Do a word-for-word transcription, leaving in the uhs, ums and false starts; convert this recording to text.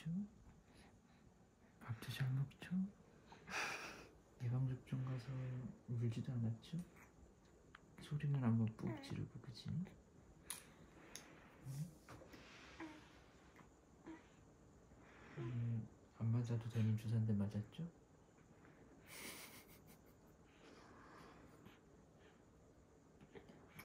않았죠? 밥도 잘 먹죠? 예방접종 가서 울지도 않았죠? 소리만 한번 푹 지르고, 그치? 응? 음, 안 맞아도 되는 주사인데 맞았죠?